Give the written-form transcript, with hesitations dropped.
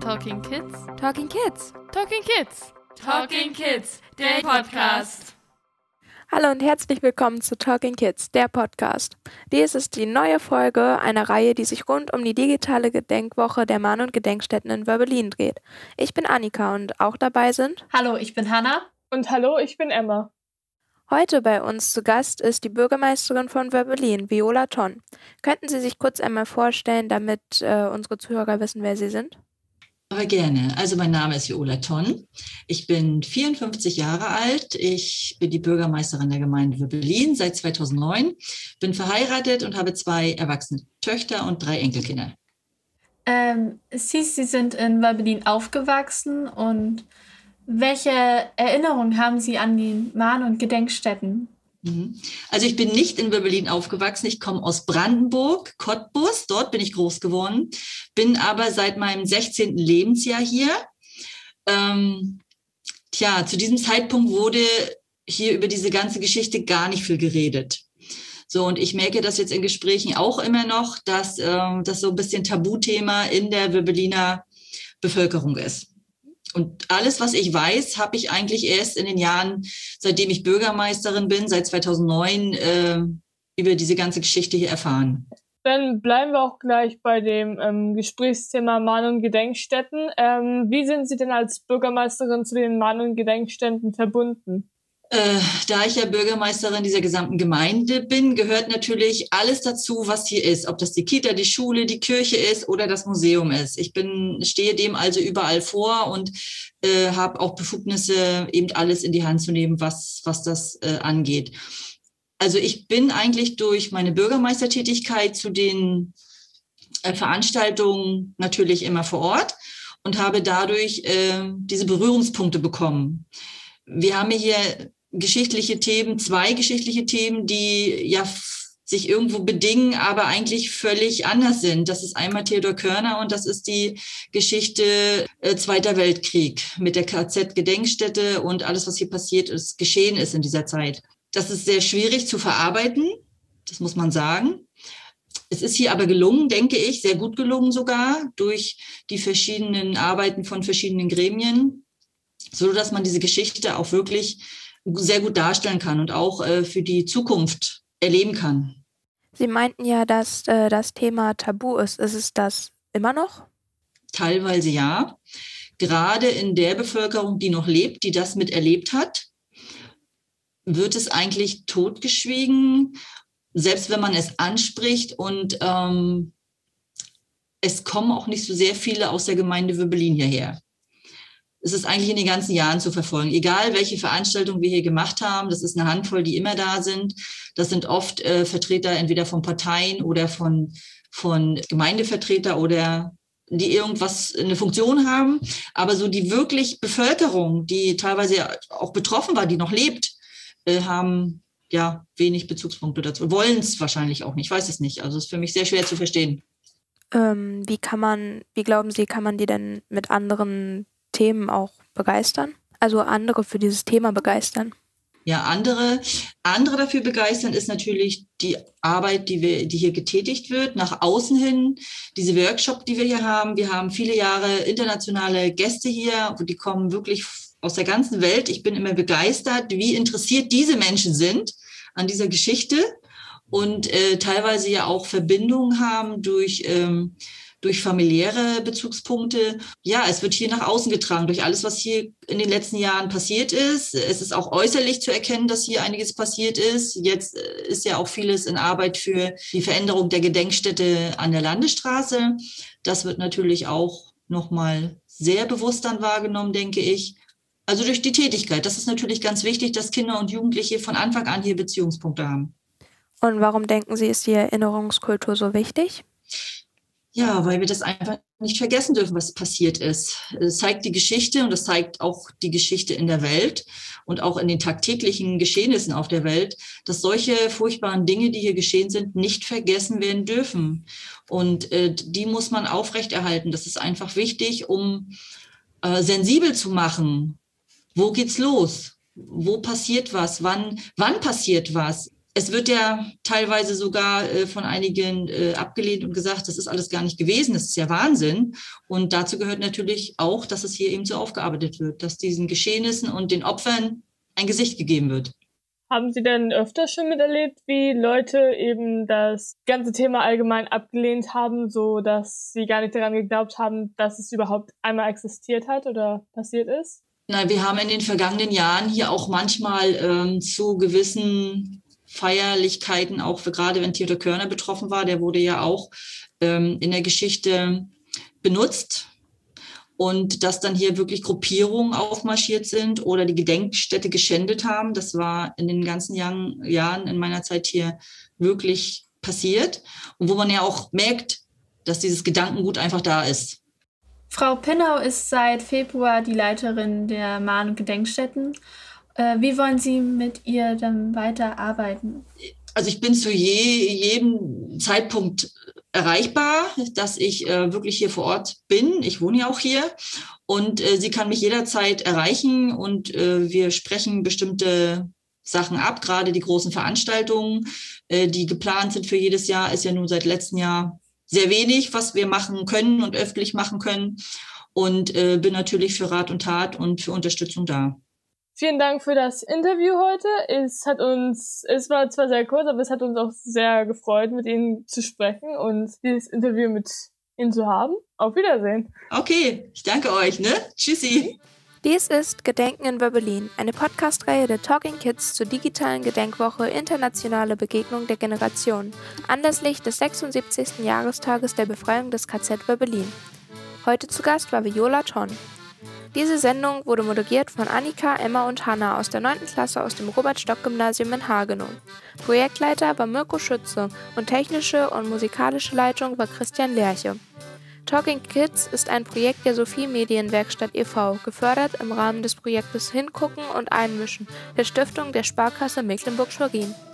Talking Kids. Talking Kids. Talking Kids. Talking Kids, der Podcast. Hallo und herzlich willkommen zu Talking Kids, der Podcast. Dies ist die neue Folge einer Reihe, die sich rund um die digitale Gedenkwoche der Mahn- und Gedenkstätten in Wörbelin dreht. Ich bin Annika und auch dabei sind... Hallo, ich bin Hanna. Und hallo, ich bin Emma. Heute bei uns zu Gast ist die Bürgermeisterin von Wörbelin, Viola Tonn. Könnten Sie sich kurz einmal vorstellen, damit unsere Zuhörer wissen, wer Sie sind? Aber gerne. Also mein Name ist Viola Tonn. Ich bin 54 Jahre alt. Ich bin die Bürgermeisterin der Gemeinde Wörbelin seit 2009. Bin verheiratet und habe 2 erwachsene Töchter und 3 Enkelkinder. Sie sind in Wörbelin aufgewachsen und welche Erinnerungen haben Sie an die Mahn- und Gedenkstätten? Also ich bin nicht in Wörbelin aufgewachsen. Ich komme aus Brandenburg, Cottbus. Dort bin ich groß geworden. Bin aber seit meinem 16. Lebensjahr hier. Zu diesem Zeitpunkt wurde hier über diese ganze Geschichte gar nicht viel geredet. So, und ich merke das jetzt in Gesprächen auch immer noch, dass das so ein bisschen Tabuthema in der Wörbeliner Bevölkerung ist. Und alles, was ich weiß, habe ich eigentlich erst in den Jahren, seitdem ich Bürgermeisterin bin, seit 2009, über diese ganze Geschichte hier erfahren. Dann bleiben wir auch gleich bei dem Gesprächsthema Mahn- und Gedenkstätten. Wie sind Sie denn als Bürgermeisterin zu den Mahn- und Gedenkstätten verbunden? Da ich ja Bürgermeisterin dieser gesamten Gemeinde bin, gehört natürlich alles dazu, was hier ist. Ob das die Kita, die Schule, die Kirche ist oder das Museum ist. Ich stehe dem also überall vor und habe auch Befugnisse, eben alles in die Hand zu nehmen, was das angeht. Also ich bin eigentlich durch meine Bürgermeistertätigkeit zu den Veranstaltungen natürlich immer vor Ort und habe dadurch diese Berührungspunkte bekommen. Wir haben hier geschichtliche Themen, 2 geschichtliche Themen, die ja sich irgendwo bedingen, aber eigentlich völlig anders sind. Das ist einmal Theodor Körner und das ist die Geschichte Zweiter Weltkrieg mit der KZ-Gedenkstätte und alles, was hier passiert ist, geschehen ist in dieser Zeit. Das ist sehr schwierig zu verarbeiten, das muss man sagen. Es ist hier aber gelungen, denke ich, sehr gut gelungen sogar, durch die verschiedenen Arbeiten von verschiedenen Gremien, so dass man diese Geschichte auch wirklich sehr gut darstellen kann und auch für die Zukunft erleben kann. Sie meinten ja, dass das Thema tabu ist. Ist es das immer noch? Teilweise ja. Gerade in der Bevölkerung, die noch lebt, die das miterlebt hat, wird es eigentlich totgeschwiegen, selbst wenn man es anspricht. Und es kommen auch nicht so sehr viele aus der Gemeinde Wörbelin hierher. Es ist eigentlich in den ganzen Jahren zu verfolgen. Egal, welche Veranstaltungen wir hier gemacht haben, das ist eine Handvoll, die immer da sind. Das sind oft Vertreter entweder von Parteien oder von Gemeindevertreter oder die irgendwas, eine Funktion haben. Aber so die wirklich Bevölkerung, die teilweise auch betroffen war, die noch lebt, haben ja wenig Bezugspunkte dazu. Wollen es wahrscheinlich auch nicht, ich weiß es nicht. Also es ist für mich sehr schwer zu verstehen. Wie glauben Sie, kann man die denn mit anderen Themen auch begeistern? Also andere für dieses Thema begeistern? Ja, andere dafür begeistern ist natürlich die Arbeit, die hier getätigt wird, nach außen hin. Diese Workshop, die wir hier haben. Wir haben viele Jahre internationale Gäste hier, die kommen wirklich aus der ganzen Welt. Ich bin immer begeistert, wie interessiert diese Menschen sind an dieser Geschichte und teilweise ja auch Verbindungen haben durch familiäre Bezugspunkte. Ja, es wird hier nach außen getragen durch alles, was hier in den letzten Jahren passiert ist. Es ist auch äußerlich zu erkennen, dass hier einiges passiert ist. Jetzt ist ja auch vieles in Arbeit für die Veränderung der Gedenkstätte an der Landesstraße. Das wird natürlich auch nochmal sehr bewusst dann wahrgenommen, denke ich. Also durch die Tätigkeit. Das ist natürlich ganz wichtig, dass Kinder und Jugendliche von Anfang an hier Beziehungspunkte haben. Und warum denken Sie, ist die Erinnerungskultur so wichtig? Ja, weil wir das einfach nicht vergessen dürfen, was passiert ist. Es zeigt die Geschichte und es zeigt auch die Geschichte in der Welt und auch in den tagtäglichen Geschehnissen auf der Welt, dass solche furchtbaren Dinge, die hier geschehen sind, nicht vergessen werden dürfen. Und die muss man aufrechterhalten. Das ist einfach wichtig, um sensibel zu machen. Wo geht's los? Wo passiert was? Wann passiert was? Es wird ja teilweise sogar von einigen abgelehnt und gesagt, das ist alles gar nicht gewesen, das ist ja Wahnsinn. Und dazu gehört natürlich auch, dass es hier eben so aufgearbeitet wird, dass diesen Geschehnissen und den Opfern ein Gesicht gegeben wird. Haben Sie denn öfter schon miterlebt, wie Leute eben das ganze Thema allgemein abgelehnt haben, so dass sie gar nicht daran geglaubt haben, dass es überhaupt einmal existiert hat oder passiert ist? Na, wir haben in den vergangenen Jahren hier auch manchmal zu gewissen Feierlichkeiten, auch gerade wenn Theodor Körner betroffen war, der wurde ja auch in der Geschichte benutzt. Und dass dann hier wirklich Gruppierungen aufmarschiert sind oder die Gedenkstätte geschändet haben, das war in den ganzen Jahren in meiner Zeit hier wirklich passiert. Und wo man ja auch merkt, dass dieses Gedankengut einfach da ist. Frau Pinnau ist seit Februar die Leiterin der Mahn- und Gedenkstätten. Wie wollen Sie mit ihr dann weiterarbeiten? Also ich bin zu jedem Zeitpunkt erreichbar, dass ich wirklich hier vor Ort bin. Ich wohne ja auch hier und sie kann mich jederzeit erreichen und wir sprechen bestimmte Sachen ab, gerade die großen Veranstaltungen, die geplant sind für jedes Jahr, ist ja nun seit letztem Jahr sehr wenig, was wir machen können und öffentlich machen können und bin natürlich für Rat und Tat und für Unterstützung da. Vielen Dank für das Interview heute. Es war zwar sehr kurz, aber es hat uns auch sehr gefreut, mit Ihnen zu sprechen und dieses Interview mit Ihnen zu haben. Auf Wiedersehen. Okay, ich danke euch, ne? Tschüssi. Dies ist Gedenken in Wöbbelin, eine Podcast-Reihe der Talking Kids zur digitalen Gedenkwoche Internationale Begegnung der Generationen, anlässlich des 76. Jahrestages der Befreiung des KZ Wöbbelin. Heute zu Gast war Viola Thon. Diese Sendung wurde moderiert von Annika, Emma und Hanna aus der 9. Klasse aus dem Robert-Stock-Gymnasium in Hagenow. Projektleiter war Mirko Schütze und technische und musikalische Leitung war Christian Lerche. Talking Kids ist ein Projekt der Sophie Medienwerkstatt e.V., gefördert im Rahmen des Projektes Hingucken und Einmischen der Stiftung der Sparkasse Mecklenburg-Schwerin.